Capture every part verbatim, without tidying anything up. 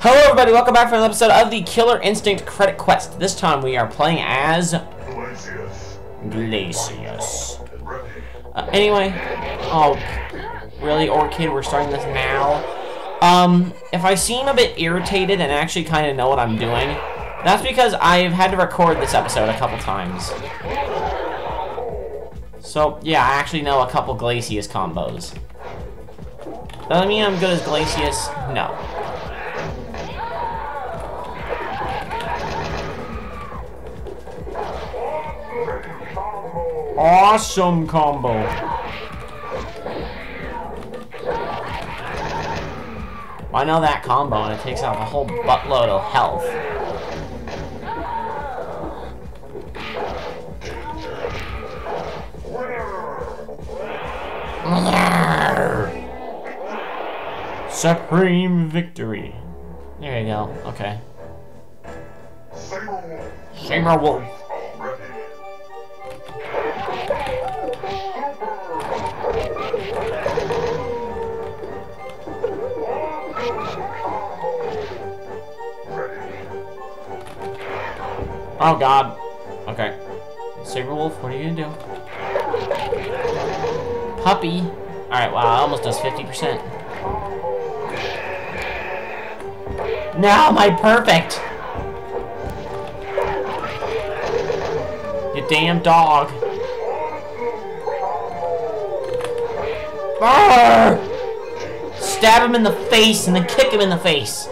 Hello everybody, welcome back for another episode of the Killer Instinct Credit Quest. This time we are playing as Glacius. Glacius. Uh, anyway, oh, really, Orchid, we're starting this now. Um, if I seem a bit irritated and actually kind of know what I'm doing, that's because I've had to record this episode a couple times. So, yeah, I actually know a couple Glacius combos. Does that mean I'm good as Glacius? No. Awesome combo. I know that combo and it takes out a whole buttload of health. Supreme victory. There you go. Okay. Saber Wolf. Oh god. Okay. Saber Wolf, what are you gonna do? Puppy. Alright, wow, almost does fifty percent. Now my perfect! You damn dog. Arrgh! Stab him in the face and then kick him in the face.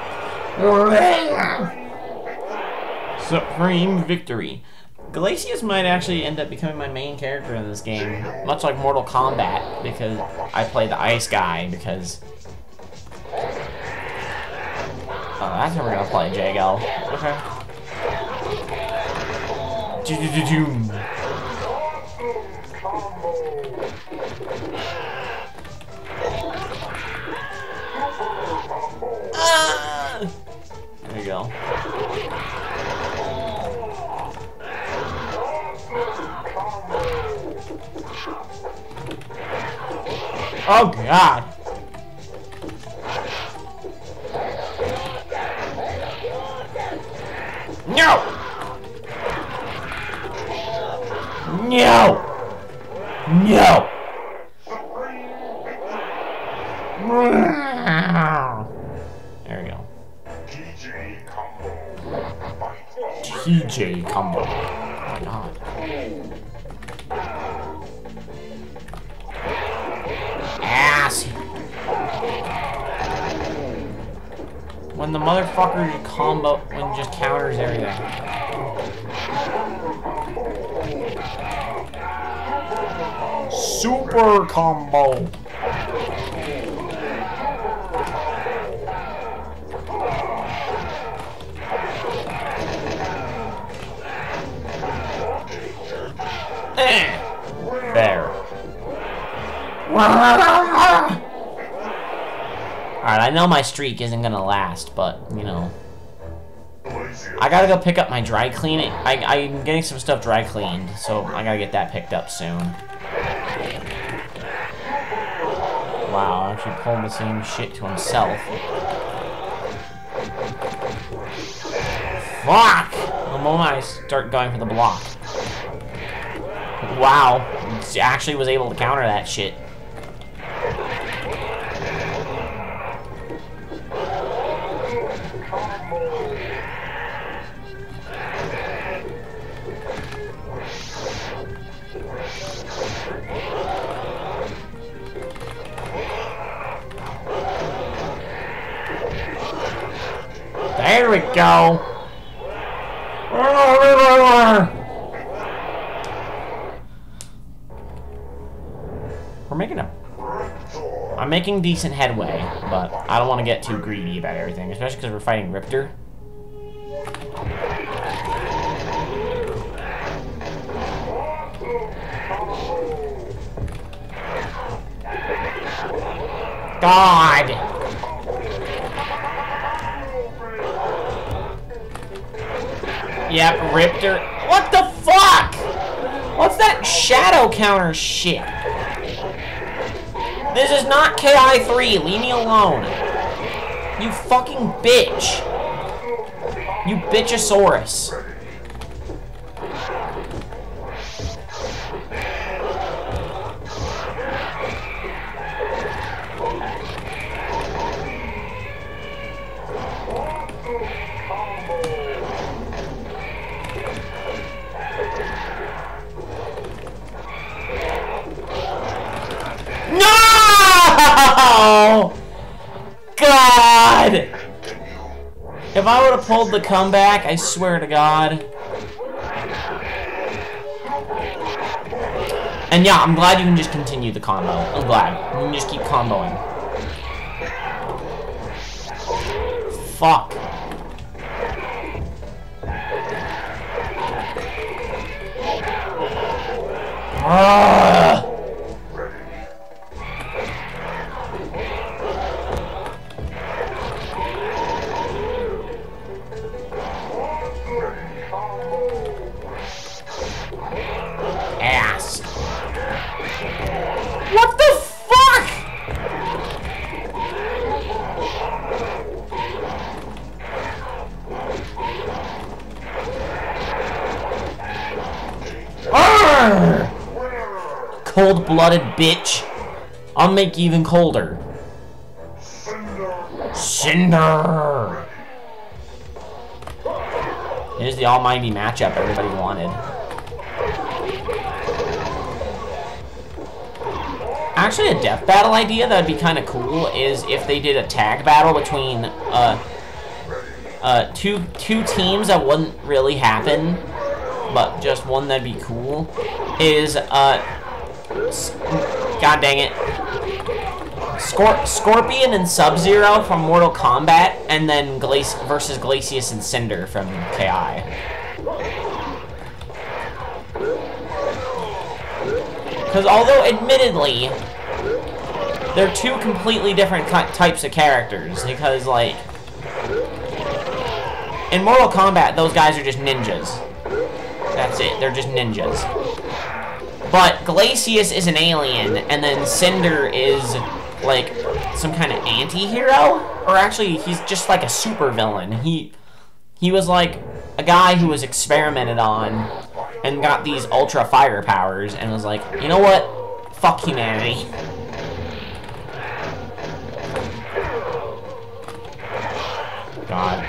Supreme victory. Glacius might actually end up becoming my main character in this game, much like Mortal Kombat, because I play the ice guy, because... Oh, that's how we're gonna play, Jago. Okay. Do-do-do-doom. Ah! There you go. Oh god! No! No! No! There we go. T J combo. T J combo. Oh my god. Ass. When the motherfucker combo, when just counters everything. Super combo. Eh. There. Alright, I know my streak isn't gonna last, but, you know. I gotta go pick up my dry cleaning. I, I'm getting some stuff dry cleaned, so I gotta get that picked up soon. Wow, actually pulling the same shit to himself. Fuck! The moment I start going for the block. Wow, actually was able to counter that shit. There we go. We're making a... I'm making decent headway, but I don't want to get too greedy about everything, especially because we're fighting Riptor. God! Yep, Riptor. What the fuck? What's that shadow counter shit? This is not K I three. Leave me alone. You fucking bitch. You bitchosaurus. No! God! If I would have pulled the comeback, I swear to God. And yeah, I'm glad you can just continue the combo. I'm glad. You can just keep comboing. Fuck. Ugh. Ass. What the fuck? Arrgh! Cold-blooded bitch. I'll make you even colder. Cinder. Here's the almighty matchup everybody wanted. Actually, a death battle idea that would be kind of cool is if they did a tag battle between uh, uh, two two teams that wouldn't really happen, but just one that'd be cool. Is uh, God dang it, Scor Scorpion and Sub-Zero from Mortal Kombat, and then Glac versus Glacius and Cinder from K I. Because although, admittedly, they're two completely different types of characters. Because, like, in Mortal Kombat, those guys are just ninjas. That's it. They're just ninjas. But Glacius is an alien, and then Cinder is, like, some kind of anti-hero? Or actually, he's just like a supervillain. He, he was, like, a guy who was experimented on and got these ultra fire powers and was like, you know what? Fuck humanity. God.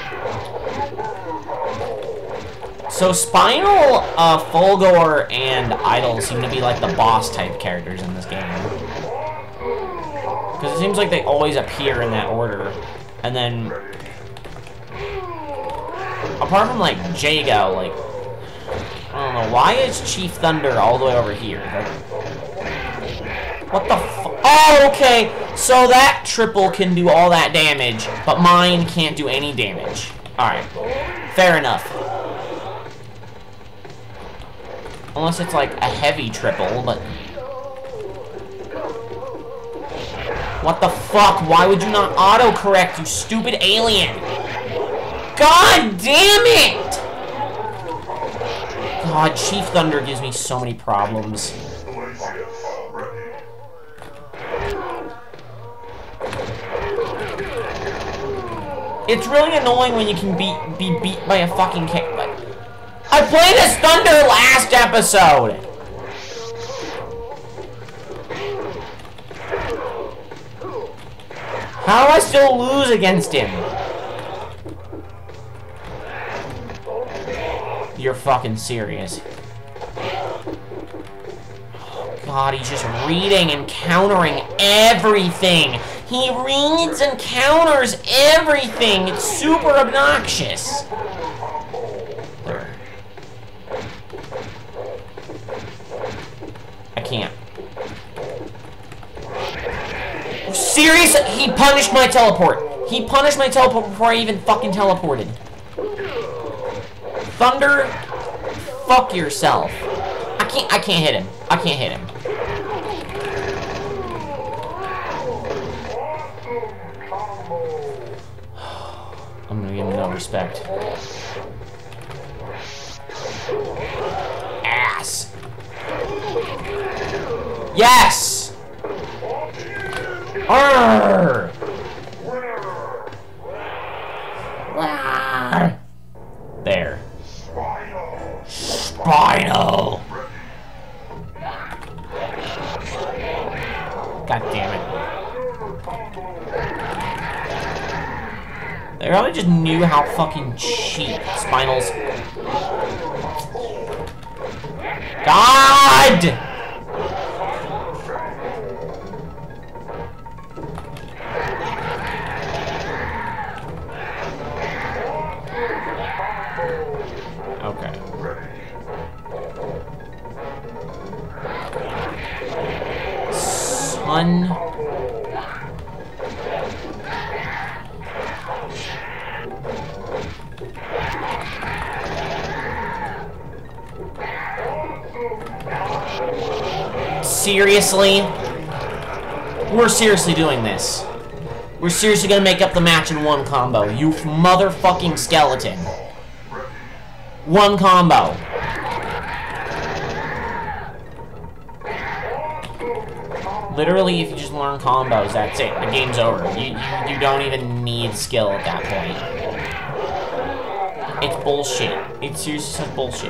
So Spinal, uh, Fulgore, and Idol seem to be like the boss type characters in this game. Because it seems like they always appear in that order. And then, apart from like Jago, like, I don't know, why is Chief Thunder all the way over here? Like, what the fu- Oh, okay, so that triple can do all that damage, but mine can't do any damage. Alright, fair enough. Unless it's like a heavy triple, but... What the fuck? Why would you not autocorrect, you stupid alien? God damn it! God, Chief Thunder gives me so many problems. It's really annoying when you can be be beat by a fucking cat. I played as Thunder last episode! How do I still lose against him? You're fucking serious. Oh God, he's just reading and countering everything. He reads and counters everything. It's super obnoxious. There. I can't. Seriously? He punished my teleport. He punished my teleport before I even fucking teleported. Thunder, fuck yourself. I can't, I can't hit him. I can't hit him. I'm gonna give him no respect. Ass. Yes! Arrgh! They probably just knew how fucking cheap Spinal's... God! Okay. Son. Seriously? We're seriously doing this. We're seriously gonna make up the match in one combo. You motherfucking skeleton. One combo. Literally, if you just learn combos, that's it. The game's over. You, you, you don't even need skill at that point. It's bullshit. It's seriously such bullshit.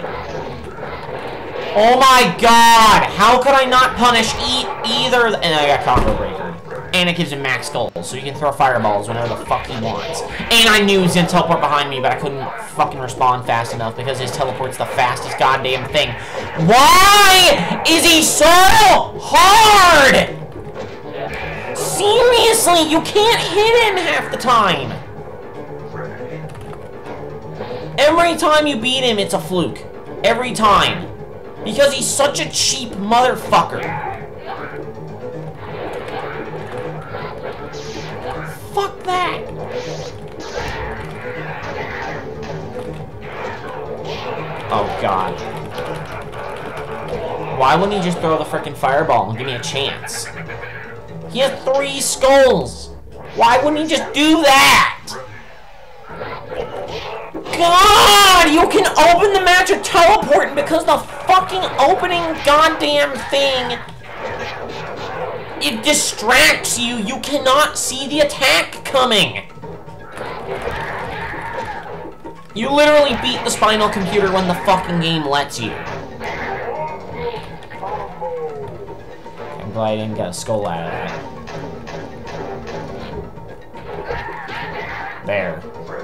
Oh my god! How could I not punish e either? And I got combo breaker. And it gives him max skulls, so you can throw fireballs whenever the fuck he wants. And I knew he was gonna teleport behind me, but I couldn't fucking respond fast enough because his teleport's the fastest goddamn thing. Why is he so hard? Seriously, you can't hit him half the time. Every time you beat him, it's a fluke. Every time. Because he's such a cheap motherfucker. Fuck that. Oh, God. Why wouldn't he just throw the frickin' fireball and give me a chance? He has three skulls. Why wouldn't he just do that? God, you can open the match with teleporting because the fucking opening goddamn thing, it distracts you. You cannot see the attack coming. You literally beat the Spinal computer when the fucking game lets you. I'm glad I didn't get a skull out of that. There.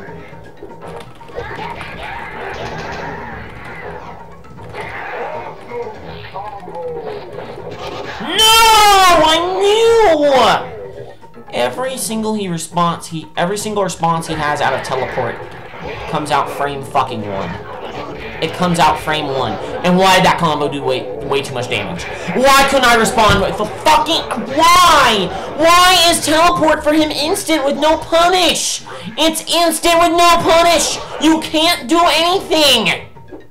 No! I knew! Every single he response he every single response he has out of teleport comes out frame fucking one. It comes out frame one. And why did that combo do way way too much damage? Why couldn't I respond with the fucking why? Why is teleport for him instant with no punish? It's instant with no punish! You can't do anything!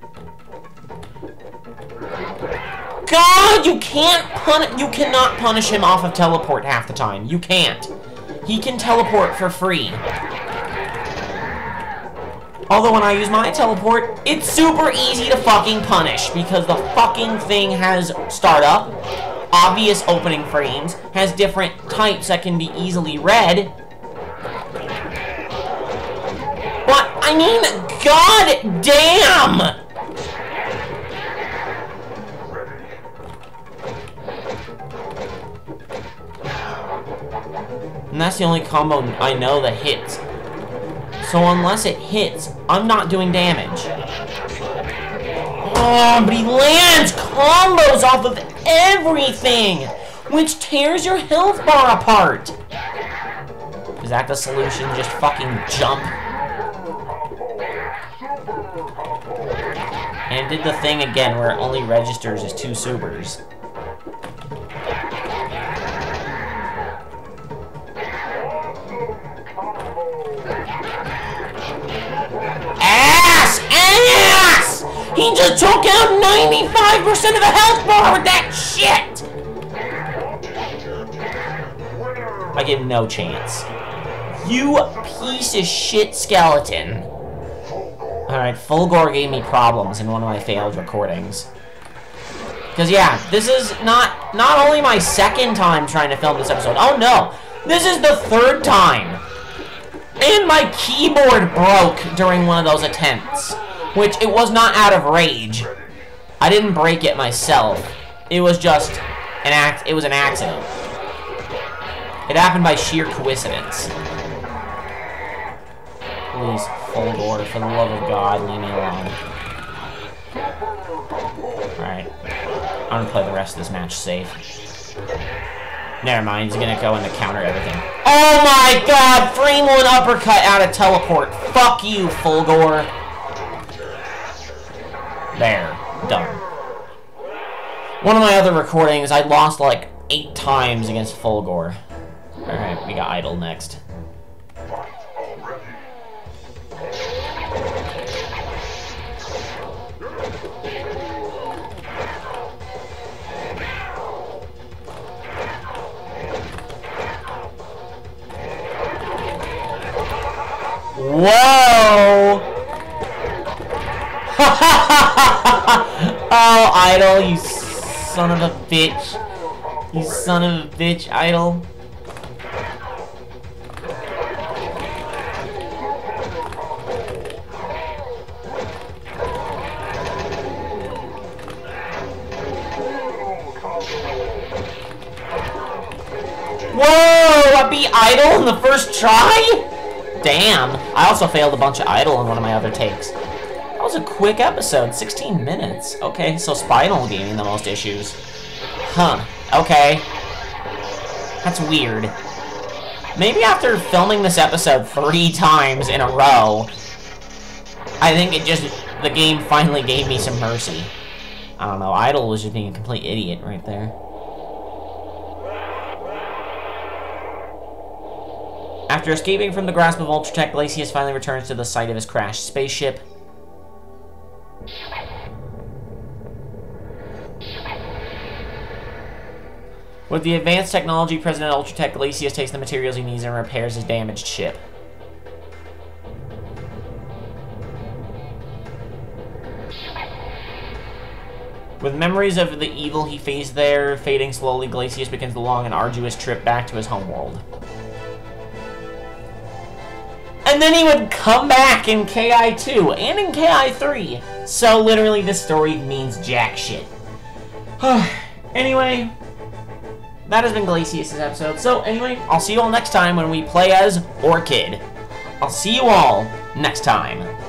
God, you can't punish. You cannot punish him off of teleport half the time. You can't. He can teleport for free. Although when I use my teleport, it's super easy to fucking punish because the fucking thing has startup, obvious opening frames, has different types that can be easily read. But I mean, god damn! And that's the only combo I know that hits. So unless it hits, I'm not doing damage. Oh, but he lands combos off of everything, which tears your health bar apart. Is that the solution? Just fucking jump? And did the thing again where it only registers as two supers. Ass! Ass! He just took out ninety-five percent of the health bar with that shit! I give him no chance. You piece of shit skeleton. Alright, Fulgore gave me problems in one of my failed recordings. Because, yeah, this is not, not only my second time trying to film this episode. Oh, no. This is the third time. And my keyboard broke during one of those attempts. Which, it was not out of rage. I didn't break it myself. It was just an act. It was an accident. It happened by sheer coincidence. Please, Fulgor, for the love of God, leave me alone. Alright. I'm gonna play the rest of this match safe. Never mind, he's gonna go in to counter everything. Oh my god! Frame one uppercut out of teleport. Fuck you, Fulgor. There. Done. One of my other recordings, I lost like eight times against Fulgor. Alright, we got Idol next. Whoa! Oh, Idol, you son of a bitch. You son of a bitch, Idol. Whoa! I beat Idol in the first try? Damn. I also failed a bunch of Idol in one of my other takes. That was a quick episode. sixteen minutes. Okay, so Spinal gave me the most issues. Huh. Okay. That's weird. Maybe after filming this episode three times in a row, I think it just... the game finally gave me some mercy. I don't know. Idol was just being a complete idiot right there. After escaping from the grasp of Ultratech, Glacius finally returns to the site of his crashed spaceship. With the advanced technology present at Ultratech, Glacius takes the materials he needs and repairs his damaged ship. With memories of the evil he faced there fading slowly, Glacius begins the long and arduous trip back to his homeworld. And then he would come back in K I two and in K I three. So literally this story means jack shit. Anyway, that has been Glacius' episode. So anyway, I'll see you all next time when we play as Orchid. I'll see you all next time.